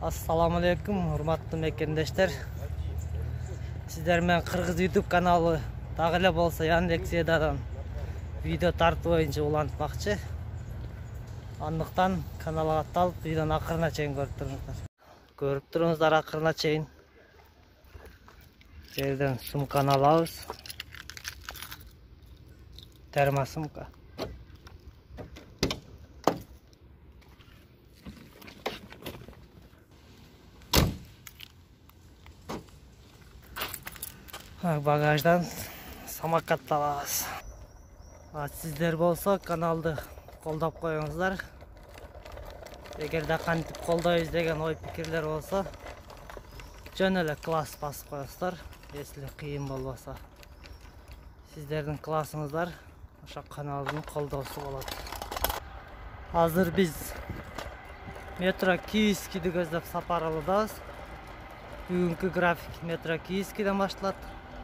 Assalamu alaikum, hurmatlı mekendештер. Sizler men Kırgız YouTube kanalı дагы эле болсо Яндекс.Едадан видео тартуу боюнча улантмакчы. Андыктан каналга атталып, видеону акырына чейин көрүп туруңуздар. Көрүп туруңуздар акырына чейин. Жерден сумканы алабыз. Термосумка. Багаждан самокатты алабыз. Сиздер болсо каналды колдоп коюңуздар. Эгерде кантип колдойбуз деген ой пикирлер болсо, жөн эле класс басып коесуздар. Если кыйын болбосо, сиздердин классыңыздар ошо каналдын колдоосу болот. Азыр биз метро Кийискиди көздөп сапарылдабыз. Бүгүнкү график метро Кийискиден башталат.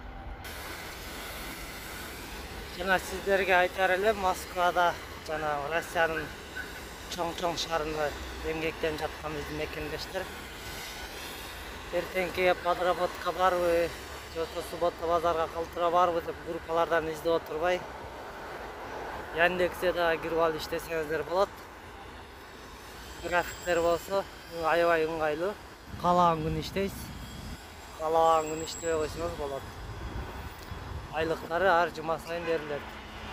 Жана сиздерге айтар элем, Москвада жана Россиянын чоң шаарында эмгектенип жаткан биздин мекендештер. Эртеңки подработка барбы, жоксо суббота базарга калтыра барбы деп группалардан издеп отурбай, Яндекс.Еда кирип алып иштесеңиздер болот. Графиктер болсо аябай ыңгайлуу. Каалаган күн иштейсиз, каалаган күн иштебей койсоңуз болот. Айлыктары ар жума сайын берилет.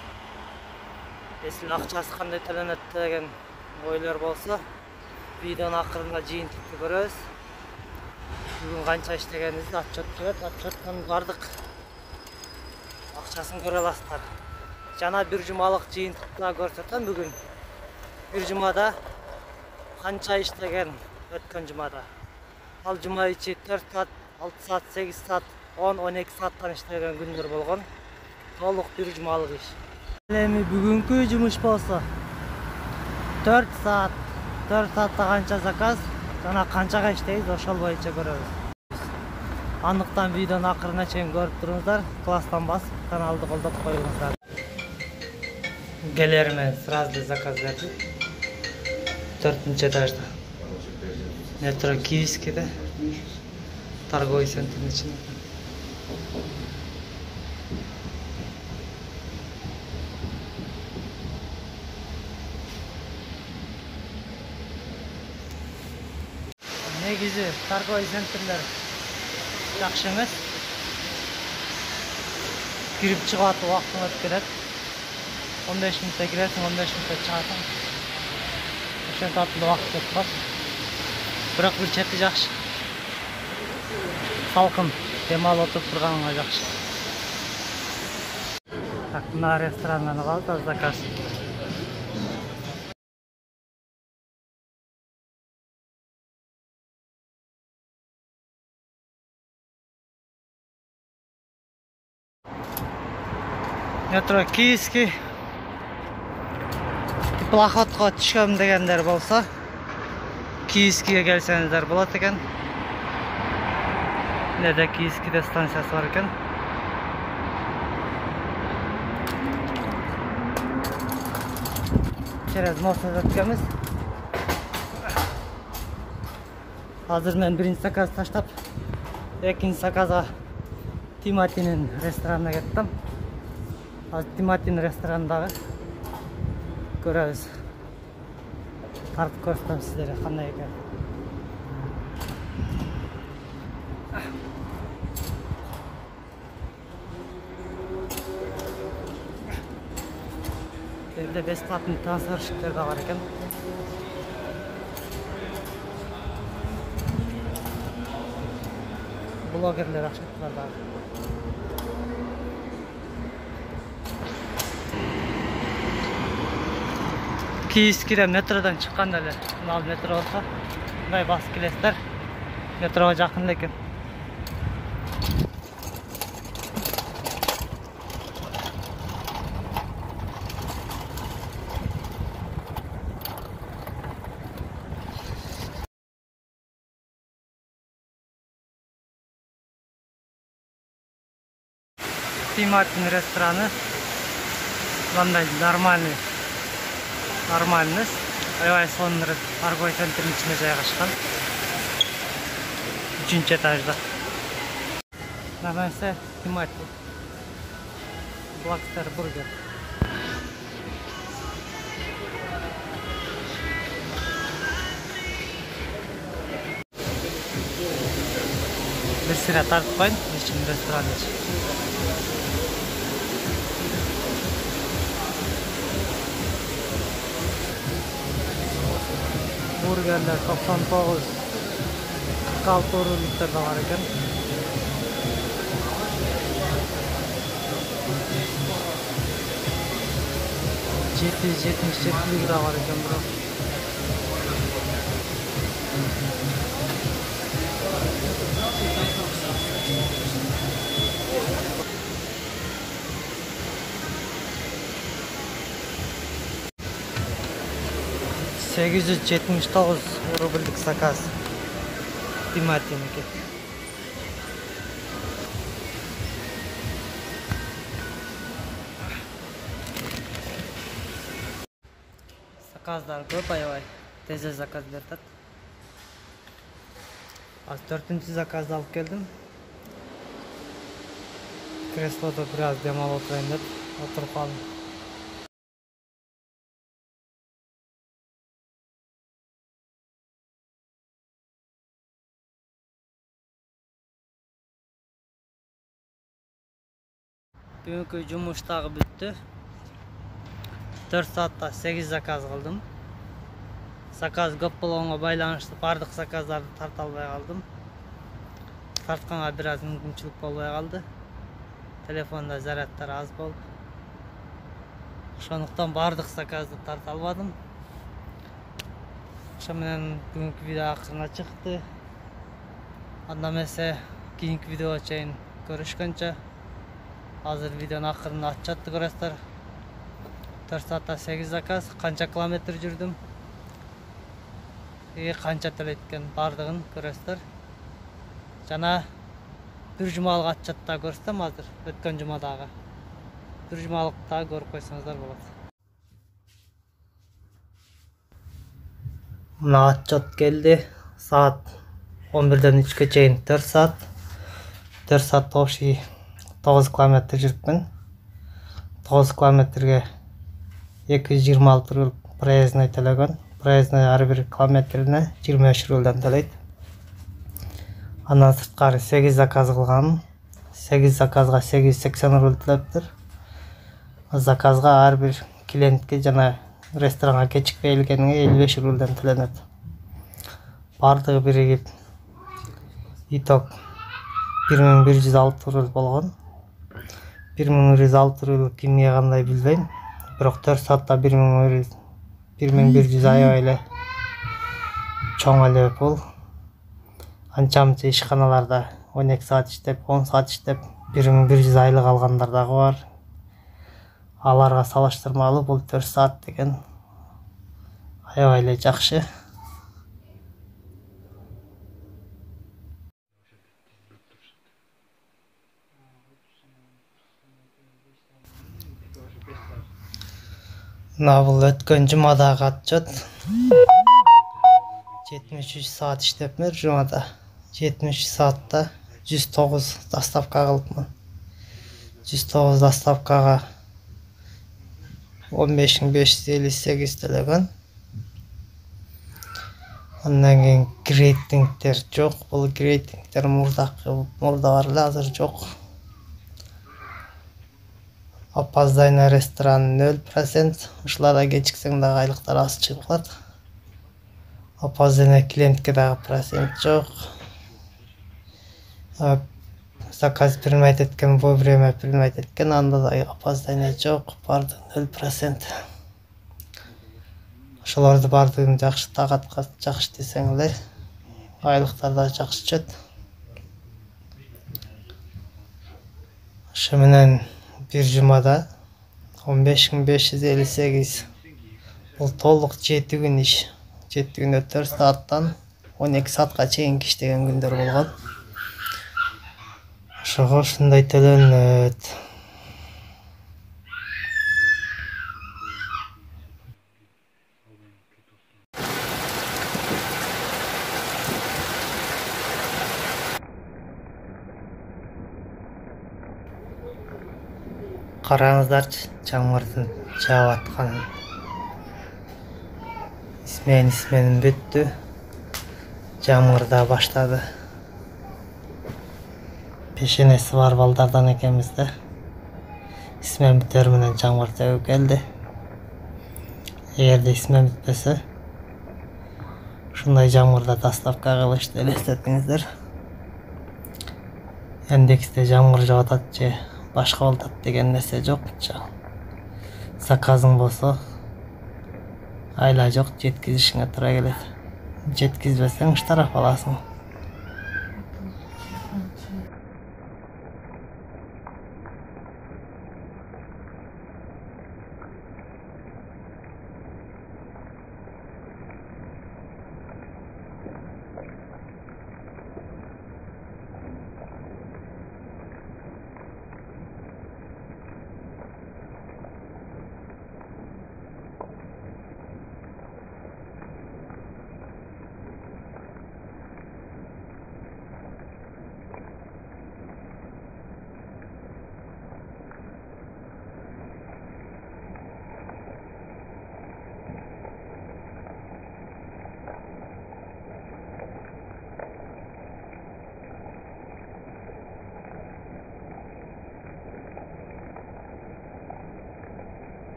Если акчасы кандай төленет деген ойлор болсо, видеонун акырында жыйынтыкты көрөбүз. Бүгүн канча иштегенибизди отчет келет, отчеттен бардык акчасын көрө аласыздар. Жана бир жумалык жыйынтыкты көрсөтөм бүгүн. Бир жумада канча иштеген өткөн жумада. Ал жума ичи 4 саат, 6 саат, 8 саат, 10-12 сааттан иштеген күндөр болгон. Толук бир жумалык иш. Эми бүгүнкү жумуш болсо 4 саат, 4 саатта канча заказ, жана канчага иштейбиз, ошол боюнча көрөбүз. Андыктан видеону акырына чейин көрүп туруңуздар, класстан басып, каналды колдоп коюңуздар. Келермен сразу заказ бердик. 4-нчы этажда. Метро Кийискиде. Торговый центрдин ичинде. Негизи торговый центрлер жакшы эмес. Кирип чыгып атып убактың өтүп кетет. 15 мүнөттө киресиң, 15 мүнөттө чыгасың. Ошентип атып убакыт өтүп калат. Бирок бир чети жакшы. Салкын дем алып отуруп турганга жакшы. Так, мына ресторандан алабыз заказ. Метро Кийиски теплоходко түшөм дегендер болсо, Кийискиге келсеңиздер болот экен. Неде Кийискиде станциясы бар экен. Через мост өткөнбүз. Азыр мен биринчи заказ таштап, экинчи заказга Тиматинин ресторанына кеттим. Азыр Тиматин ресторанындагы көрөбүз. Тартып көрсөтөм сиздерге кандай экен. Жерде бесплатный трансферщиктер да бар экен. Блогерлер акчалар да. Кийискиде метродан чыкканда эле, мына метро болсо, мындай басып келесиздер. Метрого жакын экен. Тиматин рестораны мындай нормальный эмес. Аябай сонун торговый центрдин ичинде жайгашкан. 3 этажда. Намайса Тимати. Blackstar Burger. Bir sıra tartmayın, için restoran için. Burgerler 99, 46 euroluklarda var ekan. €777 var ekan bro. €879 rublelik zakaz. Timatiniki. Zakazlar ko'p ayoy. Tezda zakaz beradi. Az 4-chi zakazni olib keldim. Kresloda biroz dam olib o'tirayin deb o'tirib qoldim. Bugungi jumush tag'i bitdi. 4 soatda 8 zakaz qildim. Zakaz ko'p bo'lganiga baylanishli barliq zakazlarni tarta olmay qoldim. Tartqanga biroz mumkinchilik bo'lmay qoldi. Telefonda zaryadlar az bo'ldi. O'shandaqdan barliq zakazni tarta olmadim. O'sha bilan bugungi video oxiriga chiqdi. Unda esa keyingi videogacha ko'rishguncha. Hozir videoning oxirini ochchatdi ko'rasizlar. 4 soatda 8 zakaz, qancha kilometr yurdim. Qancha to'layotgan barlig'ini ko'rasizlar. Jana bir jumalik ochchatda ko'rsam hozir o'tgan jumadagi. Bir jumalikda ko'rib qo'ysangizlar bo'ladi. Mana otchat keldi. Soat 11dan 3gacha 4 soat. 4 soat to'g'ri 9 kilometr yuribman. 9 kilometrga 226 rubl проездной to'lagan. Проездной har bir kilometrini 25 rubldan to'laydi. Ondan sirtqari 8 zakaz qilganman. 8 zakazga 880 rubl to'labdir. Zakazga har bir klientga jana restoranga kechikib kelganiga 55 rubldan to'lanadi. Barlig'i birigib итог 1106 rubl bo'lgan. 1106 rubl kimga qanday bilmayman. Biroq 4 soatda 1100 ayoyli cho'ng'ali pul. Ancha ishxonalarda 12 soat ishlab, 10 soat ishlab 1100 aylik olganlar da var. Alarga salıştırmalı bu 4 soat degan ayoyli yaxshi. Navul o'tgan jumadagi atchat 73 soat ishlabman jumada. 70 soatda 109 dastavka qilibman. 109 dastavkaga 15.558 to'lagan. Ondan keyin gradinglar yo'q. Bu gradinglar murdalarlar hozir yo'q. Опоздание ресторан 0%. Ushlarda kechiksangda ayliqlar oz chiqadi. Опоздание klientga da prosent yo'q. Zakaz принимать etgan, вовремя принимать etgan, anda da опоздание yo'q. Barda 0%. Shularni bardig'ini yaxshi taqatqa yaxshi desanglar, ayliqlarda yaxshi chiqadi. Shu bilan bir jumada 15.558 bu to'liq 7 kun ish. 7 kunda 4 soatdan 12 soatgacha ishlagan kunlar bo'lgan. Shunga shunday to'lanadi. Караңыздарчы, жамгырдын жаап атканын. Исменин бүттү. Жамгыр да баштады. Пешенеси бар балдардан экенбиз да. Исмен бүтөр менен жамгыр төгүп келди. Эгерде исмен бүтпөсө, ушундай жамгырда доставка кылышты, элестетиңиздер. Яндексте жамгыр жаап атат же башка болуп атат деген нерсе жок. Заказың болсо айла жок, жеткизишиңе туура келет. Жеткизбесең штраф аласың.